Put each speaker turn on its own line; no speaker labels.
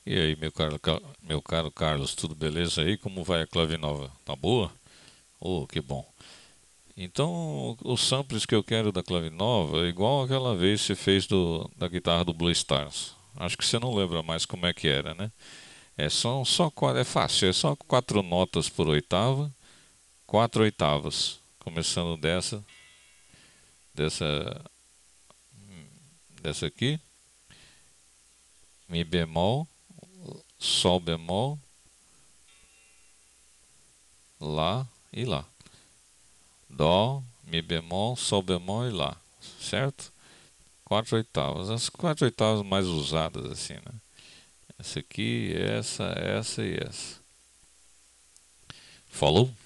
E aí, meu caro Carlos, tudo beleza aí? Como vai a clave nova? Tá boa? Oh, que bom. Então, os samples que eu quero da clave nova é igual aquela vez que você fez da guitarra do Blue Stars. Acho que você não lembra mais como é que era, né? É fácil, é só quatro notas por oitava, quatro oitavas, começando dessa, dessa aqui, mi bemol, sol bemol, lá e lá. Dó, Mi bemol, Sol bemol e Lá, certo? Quatro oitavas, as quatro oitavas mais usadas assim, né? Essa aqui, essa e essa. Falou?